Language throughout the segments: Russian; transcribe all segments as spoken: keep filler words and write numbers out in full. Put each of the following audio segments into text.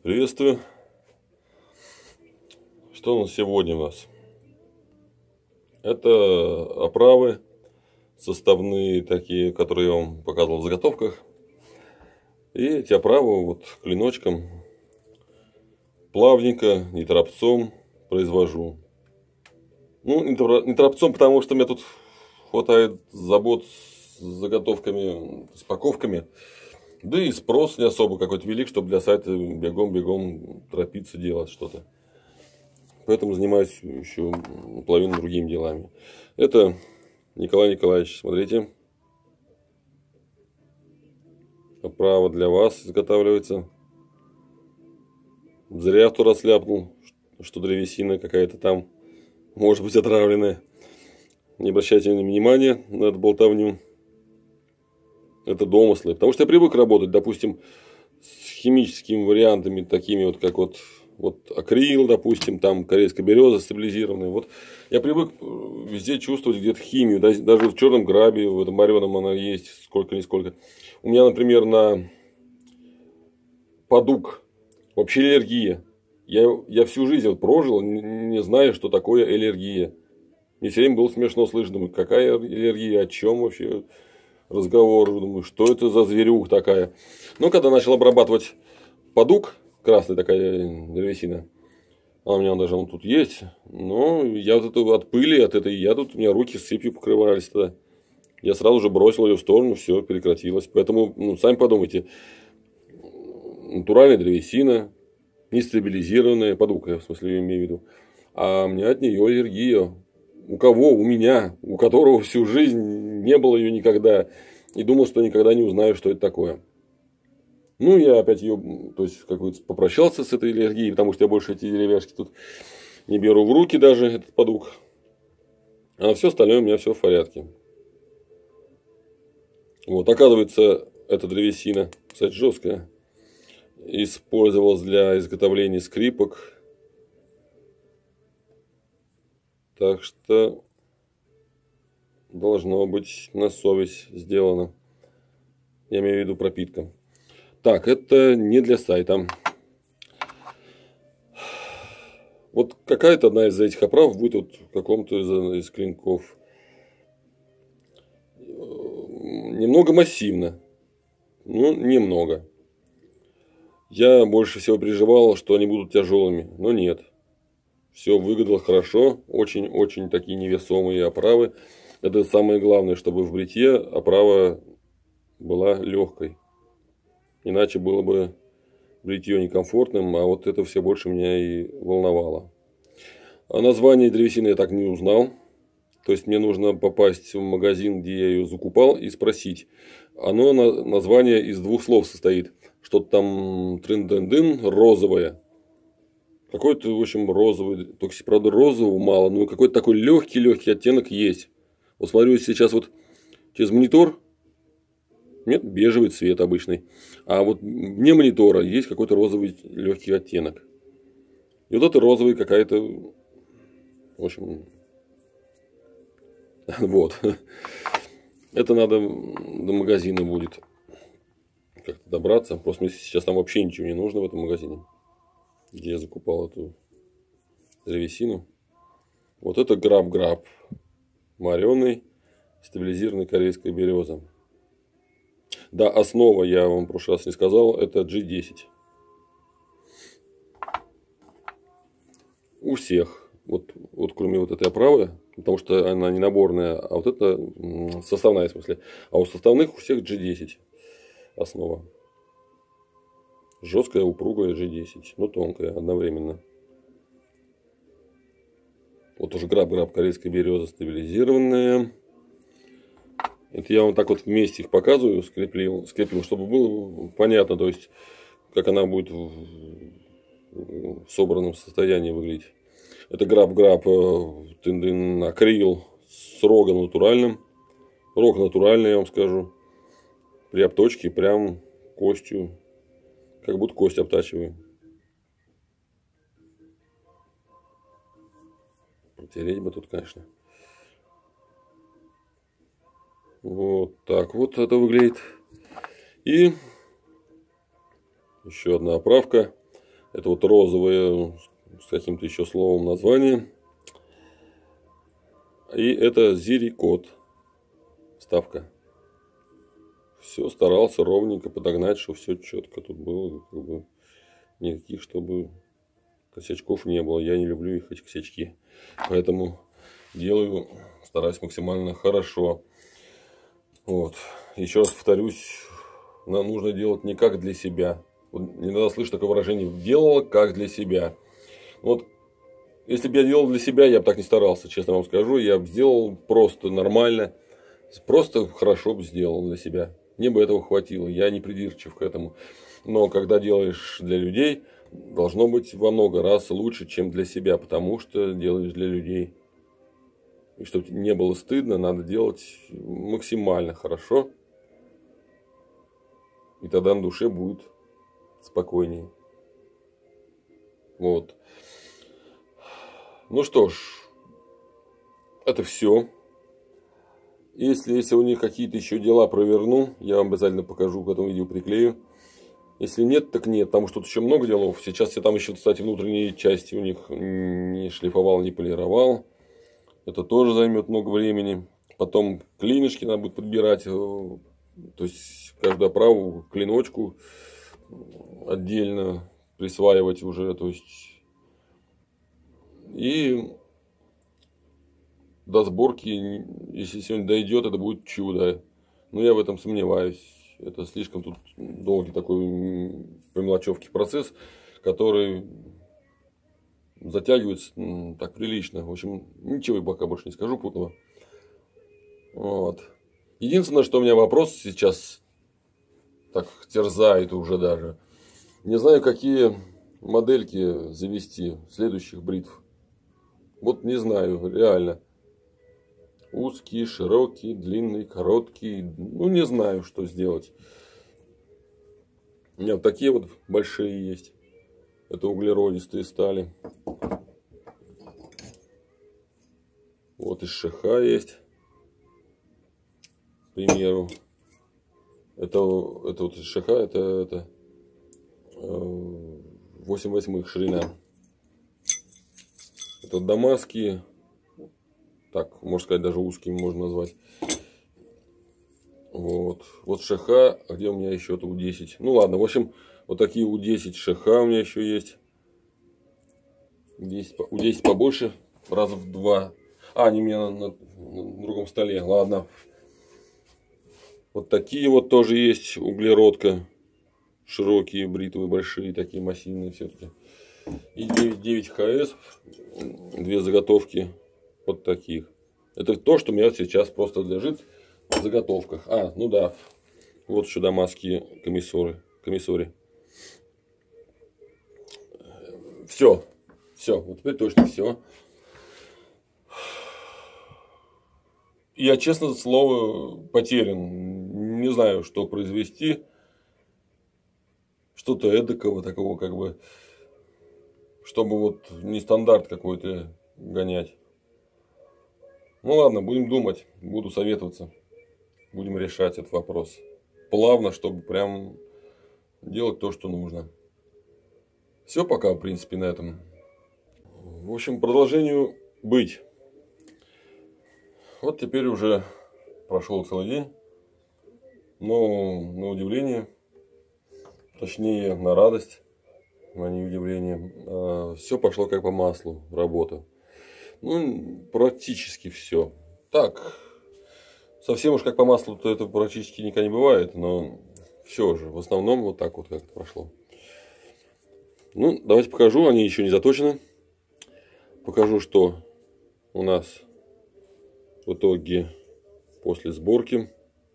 Приветствую. Что у нас сегодня у нас? Это оправы составные такие, которые я вам показывал в заготовках. И эти оправы вот клиночком плавненько, не торопцом произвожу. Ну, не торопцом, потому что мне тут хватает забот с заготовками, с паковками. Да и спрос не особо какой-то велик, чтобы для сайта бегом-бегом торопиться делать что-то. Поэтому занимаюсь еще половину другими делами. Это Николай Николаевич, смотрите. Оправа для вас изготавливается. Зря в тот раз ляпнул, что древесина какая-то там может быть отравленная. Не обращайте внимания на эту болтовню. Это домыслы. Потому что я привык работать, допустим, с химическими вариантами, такими вот, как вот, вот акрил, допустим, там корейская береза стабилизированная. Вот я привык везде чувствовать где-то химию. Даже в черном грабе, в этом мореном она есть, сколько-нисколько. У меня, например, на подук вообще аллергия. Я, я всю жизнь вот прожил, не, не зная, что такое аллергия. Мне все время было смешно слышно, думаю, какая аллергия, о чем вообще разговор, думаю, что это за зверюх такая. Но когда начал обрабатывать подук, красная такая древесина, а у меня даже он тут есть, но я вот это от пыли, от этой, я тут, у меня руки сыпью покрывались тогда. Я сразу же бросил ее в сторону, все прекратилось. Поэтому, ну, сами подумайте, натуральная древесина, не стабилизированная, подук, я в смысле имею в виду, а у меня от нее аллергия. У кого? У меня, у которого всю жизнь не было ее никогда. И думал, что никогда не узнаю, что это такое. Ну, я опять ее, то есть, какой-то попрощался с этой аллергией, потому что я больше эти деревяшки тут не беру в руки даже, этот подук. А все остальное у меня все в порядке. Вот, оказывается, эта древесина, кстати, жесткая, использовалась для изготовления скрипок. Так что должно быть на совесть сделано. Я имею в виду пропитка. Так, это не для сайта. Вот какая-то одна из этих оправ будет вот в каком-то из, из клинков. Немного массивно. Ну, немного. Я больше всего переживал, что они будут тяжелыми. Но нет. Все выглядело хорошо, очень-очень такие невесомые оправы. Это самое главное, чтобы в бритье оправа была легкой. Иначе было бы бритье некомфортным, а вот это все больше меня и волновало. А название древесины я так не узнал. То есть мне нужно попасть в магазин, где я ее закупал, и спросить. Оно название из двух слов состоит. Что-то там трын-дын-дын, розовое. Какой-то, в общем, розовый, только, правда, розового мало, но какой-то такой легкий-легкий оттенок есть. Вот смотрю сейчас вот через монитор, нет, бежевый цвет обычный. А вот вне монитора есть какой-то розовый легкий оттенок. И вот это розовый какая-то, в общем, вот. Это надо до магазина будет как-то добраться. Просто сейчас там вообще ничего не нужно в этом магазине, где я закупал эту древесину. Вот это граб-граб. Мореный, стабилизированный корейская береза. Да, основа, я вам в прошлый раз не сказал, это джи десять. У всех. Вот, вот кроме вот этой оправы, потому что она не наборная, а вот это составная в смысле. А у составных у всех джи десять основа. Жесткая, упругая джи десять, но тонкая одновременно. Вот уже граб-граб корейская береза стабилизированная. Это я вам так вот вместе их показываю, скрепил, скрепил, чтобы было понятно, то есть, как она будет в, в собранном состоянии выглядеть. Это граб-граб тын-дын акрил с рогом натуральным. Рог натуральный, я вам скажу. При обточке прям костью. Как будто кость обтачиваем. Протереть бы тут, конечно. Вот так вот это выглядит. И еще одна оправка. Это вот розовое с каким-то еще словом название. И это Зирикот. Вставка. Все старался ровненько подогнать, чтобы все четко тут было. Как бы, никаких, чтобы косячков не было. Я не люблю их, эти косячки. Поэтому делаю, стараюсь максимально хорошо. Вот. Еще раз повторюсь, нам нужно делать не как для себя. Вот иногда слышу такое выражение: делала как для себя. Вот если бы я делал для себя, я бы так не старался, честно вам скажу. Я бы сделал просто нормально. Просто хорошо бы сделал для себя. Мне бы этого хватило. Я не придирчив к этому. Но когда делаешь для людей, должно быть во много раз лучше, чем для себя. Потому что делаешь для людей. И чтобы не было стыдно, надо делать максимально хорошо. И тогда на душе будет спокойнее. Вот. Ну что ж, это все. Если, если у них какие-то еще дела проверну, я вам обязательно покажу, в этом видео приклею. Если нет, так нет, потому что тут еще много делов. Сейчас я там еще, кстати, внутренние части у них не шлифовал, не полировал. Это тоже займет много времени. Потом клинышки надо будет подбирать. То есть каждую оправу, клиночку отдельно присваивать уже. То есть и до сборки, если сегодня дойдет, это будет чудо. Но я в этом сомневаюсь. Это слишком тут долгий такой по мелочевке процесс, который затягивается так прилично. В общем, ничего пока больше не скажу путного. Вот. Единственное, что у меня вопрос сейчас так терзает уже даже. Не знаю, какие модельки завести следующих бритв. Вот не знаю, реально. Узкие, широкие, длинные, короткие. Ну, не знаю, что сделать. У меня вот такие вот большие есть. Это углеродистые стали. Вот из ШХ есть. К примеру. Это, это вот из ШХ, это, это восемь восьмых ширина. Это дамасские. Так, можно сказать, даже узкими можно назвать. Вот. Вот ШХ, а где у меня еще это У десять? Ну ладно, в общем, вот такие У десять ШХ у меня еще есть. У десять побольше, раза в два. А, они у меня на, на, на другом столе. Ладно. Вот такие вот тоже есть углеродка. Широкие, бритвы, большие, такие массивные все-таки. И девять девять ХС. Две заготовки. Вот таких. Это то, что у меня сейчас просто лежит в заготовках. А, ну да. Вот еще дамасские комиссоры. Комиссори. Все. Все. Вот теперь точно все. Я, честно слово, потерян. Не знаю, что произвести. Что-то эдакого такого, как бы. Чтобы вот не стандарт какой-то гонять. Ну ладно, будем думать, буду советоваться, будем решать этот вопрос. Плавно, чтобы прям делать то, что нужно. Все пока, в принципе, на этом. В общем, продолжению быть. Вот теперь уже прошел целый день. Но на удивление, точнее на радость, а не удивление, все пошло как по маслу, работа. Ну, практически все. Так, совсем уж как по маслу, то это практически никогда не бывает, но все же, в основном вот так вот как-то прошло. Ну, давайте покажу, они еще не заточены. Покажу, что у нас в итоге после сборки.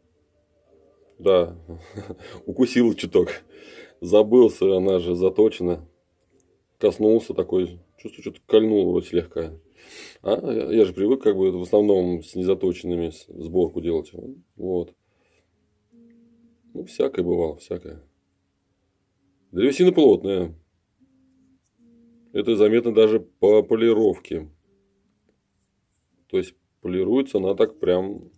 Да, укусил чуток. Забылся, она же заточена. Коснулся такой, чувствую, что-то кольнул вроде слегка. А я же привык как бы в основном с незаточенными сборку делать. Вот. Ну, всякое бывало, всякое. Древесина плотная. Это заметно даже по полировке. То есть полируется она так прям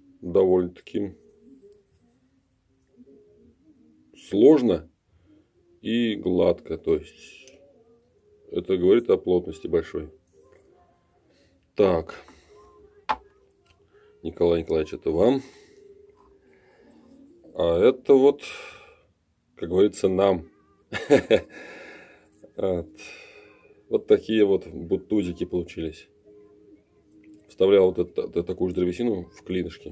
довольно-таки сложно. и гладко. То есть это говорит о плотности большой. Так. Николай Николаевич, это вам. А это вот, как говорится, нам. Вот такие вот бутузики получились. Вставлял вот это, такую же древесину в клинышки.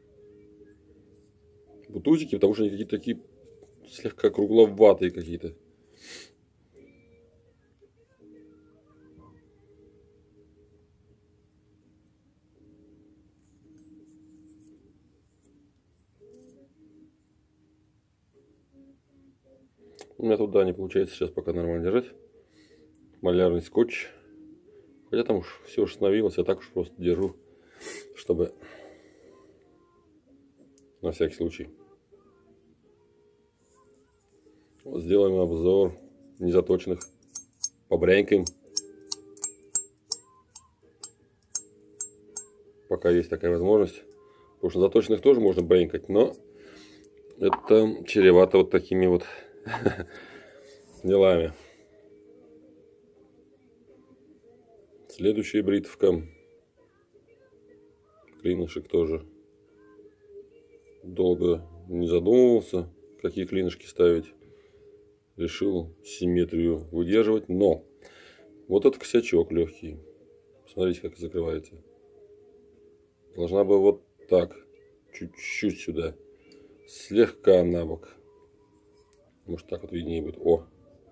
Бутузики, потому что они какие-то такие слегка кругловатые какие-то. У меня туда не получается сейчас пока нормально держать. Малярный скотч. Хотя там уж все установилось, я так уж просто держу, чтобы на всякий случай. Вот сделаем обзор незаточенных. Побрянькаем. Пока есть такая возможность. Потому что заточенных тоже можно брянкать, но это чревато вот такими вот делами. Следующая бритвка. Клинышек тоже. Долго не задумывался, какие клинышки ставить. Решил симметрию выдерживать. Но вот этот косячок легкий. Смотрите, как закрывается. Должна бы вот так. Чуть-чуть сюда. Слегка на бок. Может, так вот виднее будет. О!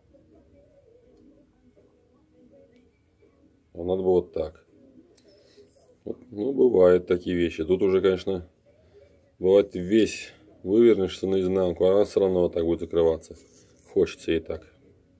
А надо бы вот так. Вот, ну, бывают такие вещи. Тут уже, конечно, бывает весь вывернешься наизнанку, а она все равно вот так будет закрываться. Хочется и так.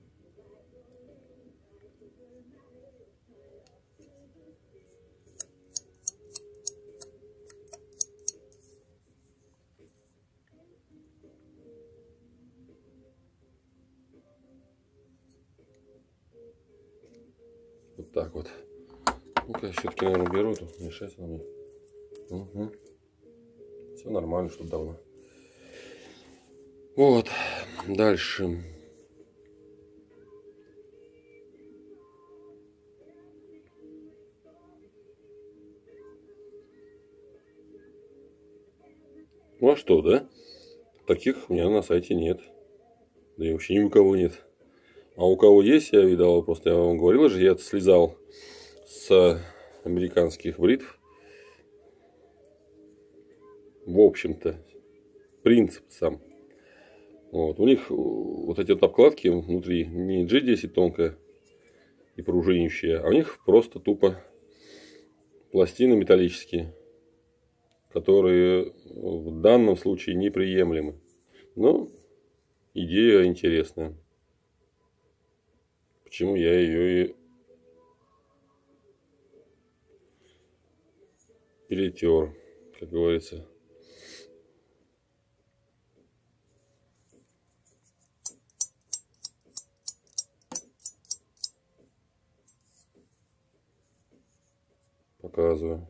Вот так вот. Ну-ка, все-таки, наверное, беру, тут мешать надо. Угу. Все нормально, что давно. Вот. Дальше. Ну а что, да? Таких у меня на сайте нет. Да и вообще ни у кого нет. А у кого есть, я видал, просто я вам говорил же, я слезал с американских бритв. В общем-то, принцип сам. Вот. У них вот эти вот обкладки внутри не джи десять тонкая и пружинищая, а у них просто тупо пластины металлические, которые в данном случае неприемлемы. Но идея интересная. Почему я ее и перетер, как говорится. Показываю.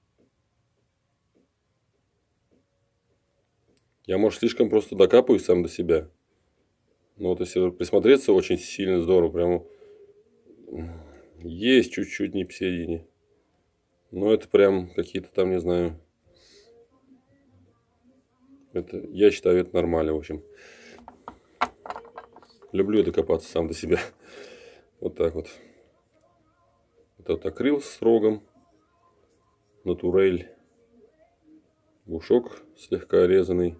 Я, может, слишком просто докапываюсь сам до себя. Но вот если присмотреться, очень сильно здорово. Прямо есть чуть-чуть не посередине. Но это прям какие-то там, не знаю. Это, я считаю, это нормально, в общем. Люблю я докопаться сам до себя. Вот так вот. Это вот акрил с рогом. Натурель. Бушок слегка резанный.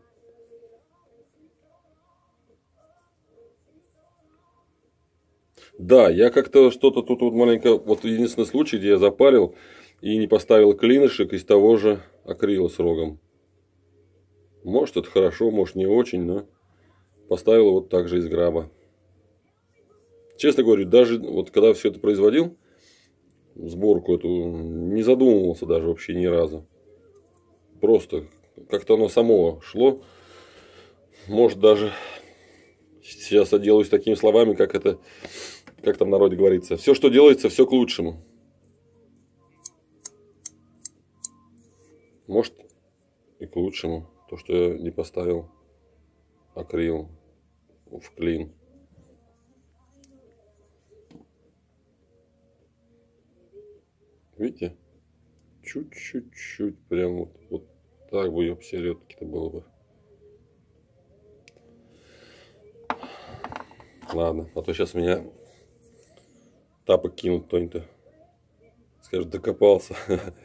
Да, я как-то что-то тут вот маленько... Вот единственный случай, где я запарил и не поставил клинышек из того же акрила с рогом. Может, это хорошо, может, не очень, но поставил вот так же из граба. Честно говорю, даже вот когда все это производил, сборку эту, не задумывался даже вообще ни разу. Просто как-то оно само шло. Может, даже сейчас отделаюсь такими словами, как это, как там в народе говорится. Все, что делается, все к лучшему. Может, и к лучшему. То, что я не поставил акрил в клин. Видите? Чуть-чуть-чуть. Прям вот, вот так бы ее посередке-то было бы. Ладно, а то сейчас меня тапок кинут кто-нибудь. Скажет, докопался.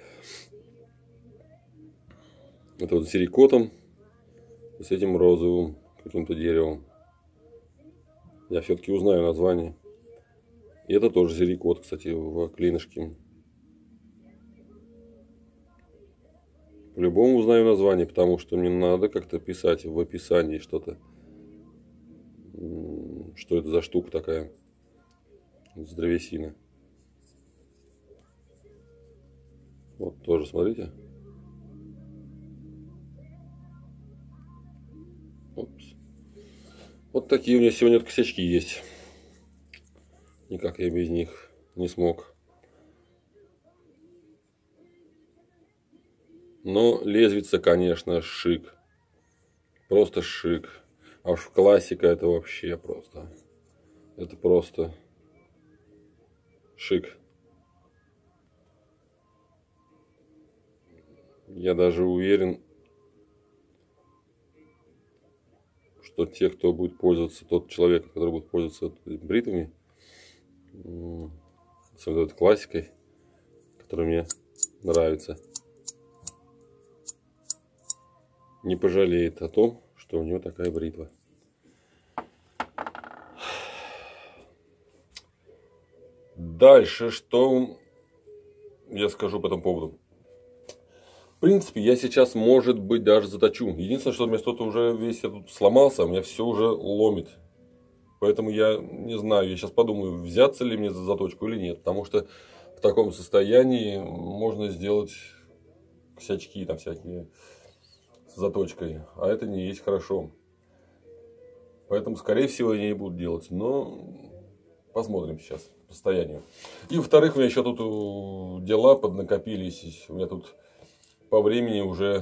Это вот с серикотом, с этим розовым каким-то деревом. Я все-таки узнаю название. И это тоже серикот, кстати, в клинышке. По-любому узнаю название, потому что мне надо как-то писать в описании что-то. Что это за штука такая с древесины. Вот тоже, смотрите. Опс. Вот такие у меня сегодня косячки есть. Никак я без них не смог. Но лезвица, конечно, шик. Просто шик. А уж классика это вообще просто. Это просто шик. Я даже уверен, что те, кто будет пользоваться, тот человек, который будет пользоваться бритвами, с этой классикой, которая мне нравится, не пожалеет о том, что у него такая бритва. Дальше, что я скажу по этому поводу. В принципе, я сейчас, может быть, даже заточу. Единственное, что у меня что-то уже весь я тут сломался, у меня все уже ломит. Поэтому я не знаю, я сейчас подумаю, взяться ли мне за заточку или нет. Потому что в таком состоянии можно сделать косячки там всякие с заточкой. А это не есть хорошо. Поэтому, скорее всего, я не буду делать. Но посмотрим сейчас по состоянию. И, во-вторых, у меня еще тут дела поднакопились. У меня тут по времени уже,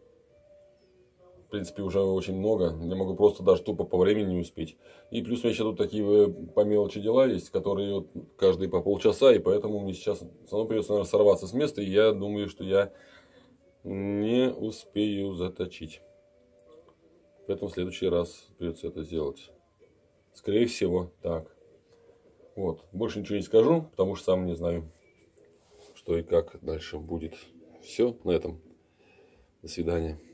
в принципе, уже очень много. Я могу просто даже тупо по времени не успеть. И плюс у меня еще тут такие по мелочи дела есть, которые вот каждые по полчаса. И поэтому мне сейчас все равно придется, наверное, сорваться с места. И я думаю, что я не успею заточить. Поэтому в следующий раз придется это сделать. Скорее всего, так. Вот. Больше ничего не скажу, потому что сам не знаю, что и как дальше будет. Все на этом. До свидания.